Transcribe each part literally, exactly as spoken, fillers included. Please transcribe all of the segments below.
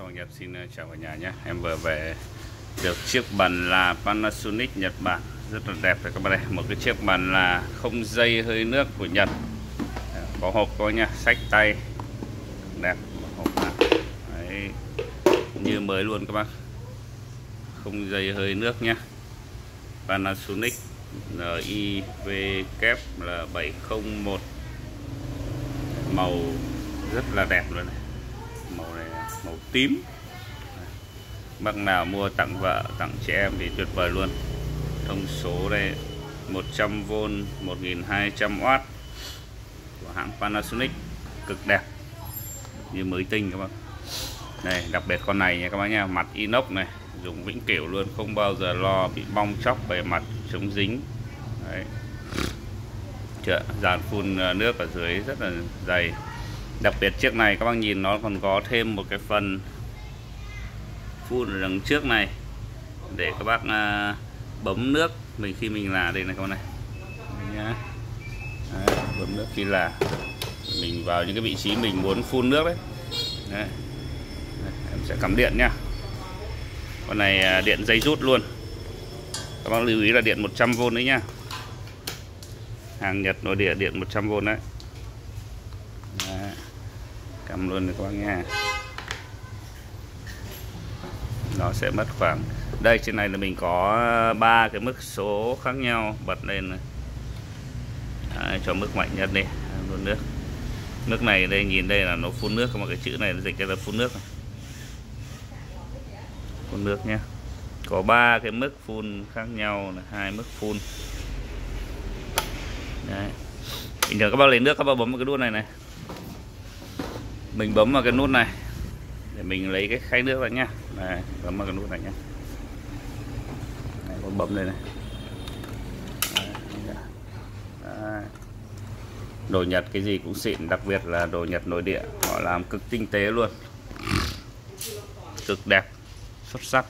Sau Nhật xin chào cả nhà nhé. Em vừa về được chiếc bàn là Panasonic Nhật Bản rất là đẹp rồi các bạn. Đây một cái chiếc bàn là không dây hơi nước của Nhật, có hộp có nha, xách tay đẹp, hộp đấy, như mới luôn các bác, không dây hơi nước nhé. Panasonic N I V kép là bảy không một, màu rất là đẹp luôn này. Màu này màu tím, bác nào mua tặng vợ tặng trẻ em thì tuyệt vời luôn. Thông số đây một trăm vôn một nghìn hai trăm oát của hãng Panasonic, cực đẹp như mới tinh các bác. Đây đặc biệt con này nha các bác nha, mặt inox này, dùng vĩnh cửu luôn, không bao giờ lo bị bong chóc bề mặt, chống dính. Đấy. Chưa, dàn phun nước ở dưới rất là dày. Đặc biệt chiếc này các bác nhìn nó còn có thêm một cái phần phun ở đằng trước này để các bác à, bấm nước mình khi mình là đây này các bác này. Đây nhá. Đấy, bấm nước khi là mình vào những cái vị trí mình muốn phun nước đấy. Đấy. Đây, em sẽ cắm điện nhá. Con này à, điện dây rút luôn. Các bác lưu ý là điện một trăm vôn đấy nhá. Hàng Nhật nội địa điện một trăm vôn đấy. Đấy. Cắm luôn được các bác nha. Nó sẽ mất khoảng, đây trên này là mình có ba cái mức số khác nhau, bật lên này. Đấy, cho mức mạnh nhất đi, phun nước. Nước này đây, nhìn đây là nó phun nước, một cái chữ này nó dịch ra là phun nước này. Phun nước nhé. Có ba cái mức phun khác nhau, hai mức phun. Đấy. Bình thường các bác lấy nước các bác bấm vào cái nút này này. Mình bấm vào cái nút này để mình lấy cái khay nước ra nhá. Đây, bấm vào cái nút này nhá. Đây, bấm đây này. Đấy. Đấy. Đồ Nhật cái gì cũng xịn, đặc biệt là đồ Nhật nội địa, họ làm cực tinh tế luôn, cực đẹp, xuất sắc.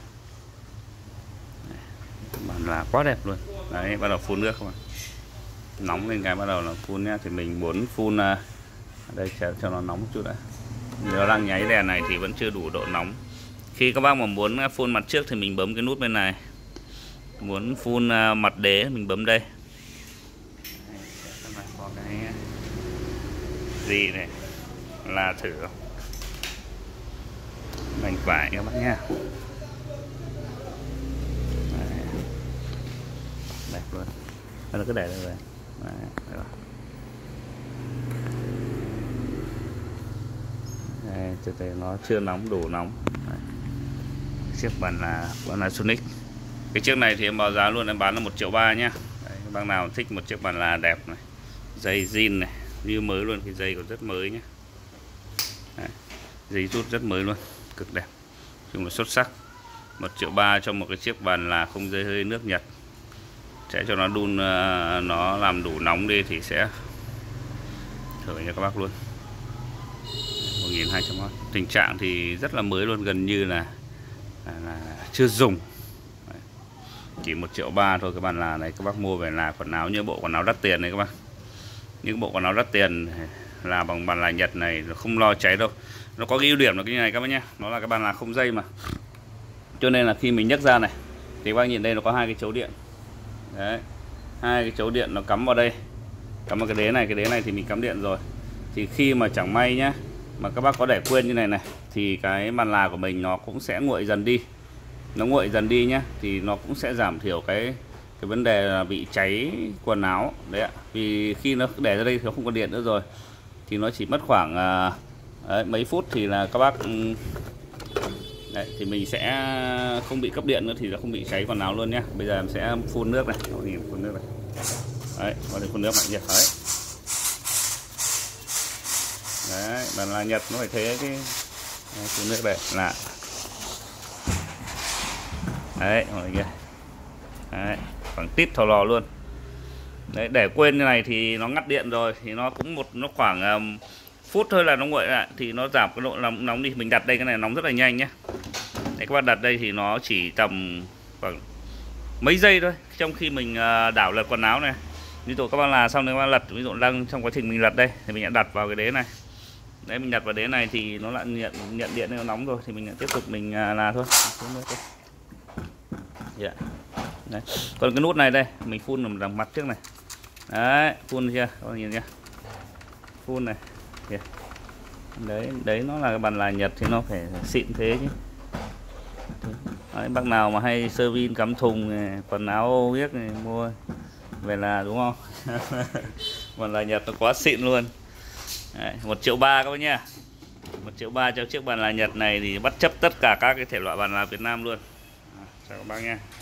Bàn là quá đẹp luôn. Đấy, bắt đầu phun nước các bạn. Nóng lên cái bắt đầu là phun nhá. Thì mình muốn phun ở đây cho, cho nó nóng một chút đã. Nếu đang nháy đèn này thì vẫn chưa đủ độ nóng. Khi các bác mà muốn phun mặt trước thì mình bấm cái nút bên này. Muốn phun mặt đế mình bấm đây. Có cái gì này là thử không? Mình phải các bác nha. Đấy. Đẹp luôn. Nó cứ để đây rồi. Đấy, rồi. Đây, từ từ nó chưa nóng, đủ nóng. Đấy. Chiếc bàn là Panasonic. Cái chiếc này thì em báo giá luôn, em bán là một triệu ba nhá. Đấy, các bác nào thích một chiếc bàn là đẹp này, dây zin này, như mới luôn, cái dây còn rất mới nhá. Đấy, dây rút rất mới luôn, cực đẹp, chung là xuất sắc. Một triệu ba cho một cái chiếc bàn là không dây hơi nước Nhật. Sẽ cho nó đun, nó làm đủ nóng đi thì sẽ thử cho các bác luôn. Một nghìn hai trăm oát. Tình trạng thì rất là mới luôn, gần như là, là, là chưa dùng. Đấy. Chỉ một triệu ba thôi. Cái bàn là này các bác mua về là quần áo, như bộ quần áo đắt tiền này các bác. Những bộ quần áo đắt tiền là bằng bàn là Nhật này không lo cháy đâu. Nó có cái ưu điểm là cái này các bác nhé, nó là cái bàn là không dây mà, cho nên là khi mình nhấc ra này thì các bác nhìn đây nó có hai cái chấu điện. Đấy, hai cái chấu điện nó cắm vào đây, cắm vào cái đế này. Cái đế này thì mình cắm điện rồi. Thì khi mà chẳng may nhá, mà các bác có để quên như này này, thì cái bàn là của mình nó cũng sẽ nguội dần đi. Nó nguội dần đi nhá, thì nó cũng sẽ giảm thiểu cái cái vấn đề là bị cháy quần áo. Đấy ạ, vì khi nó để ra đây thì nó không có điện nữa rồi, thì nó chỉ mất khoảng à, đấy, mấy phút thì là các bác đấy, thì mình sẽ không bị cấp điện nữa, thì nó không bị cháy quần áo luôn nhé. Bây giờ em sẽ phun nước này, phun nước này. Đấy, có thể phun nước mạnh nhiệt đấy. Đấy, bàn là Nhật nó phải thế cái đấy, phun nước đây là đấy, mọi người. Đấy, khoảng tít thò lò luôn. Đấy, để quên như này thì nó ngắt điện rồi, thì nó cũng một nó khoảng um, phút thôi là nó nguội lại, thì nó giảm cái độ nóng, nóng đi. Mình đặt đây, cái này nóng rất là nhanh nhé. Đấy, các bạn đặt đây thì nó chỉ tầm khoảng mấy giây thôi. Trong khi mình uh, đảo lật quần áo này, ví dụ các bạn là xong rồi các bạn lật, ví dụ đang trong quá trình mình lật đây thì mình đã đặt vào cái đế này. Đấy, mình đặt vào đế này thì nó lại nhận nhận điện nó nóng rồi thì mình lại tiếp tục mình là thôi. Yeah. Đấy. Còn cái nút này đây mình phun ở đằng mặt trước này. Đấy, phun chưa các bạn nhìn nhá, phun này. Yeah. Đấy, đấy nó là cái bàn là Nhật thì nó phải xịn thế chứ. Đấy, bác nào mà hay sơ vin cắm thùng này, quần áo ô biết này mua về là đúng không? Bàn là Nhật nó quá xịn luôn. Đấy, một triệu ba các bác nhá, một triệu ba cho chiếc bàn là Nhật này thì bất chấp tất cả các cái thể loại bàn là Việt Nam luôn. À, chào các bác nha.